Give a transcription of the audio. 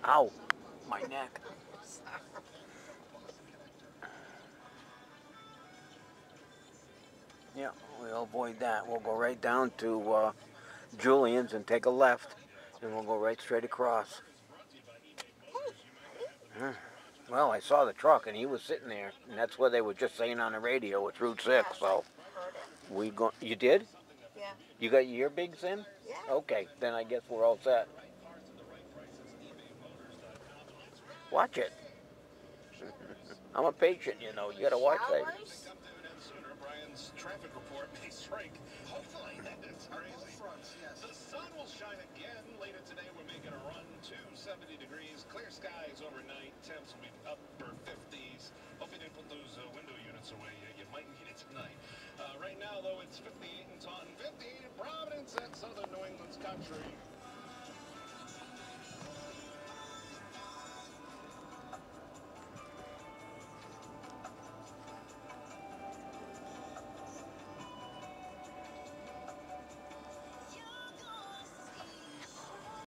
Ow, my neck. Yeah, we'll avoid that. We'll go right down to Julian's and take a left, and we'll go right straight across. Well, I saw the truck, and he was sitting there, and that's what they were just saying on the radio. It's Route 6, so we go. You did? Yeah. You got your earbigs in? Yeah. Okay, then I guess we're all set. Watch it. I'm a patient, you know. You gotta watch that. Traffic report may shrink. Hopefully, it's crazy. The sun will shine again later today. We're making a run to 70 degrees. Clear skies overnight. Temps will be upper 50s. Hope you didn't put those window units away yet. You might need it tonight. Right now, though, it's 58 in Taunton, 58 in Providence, and southern New England's country.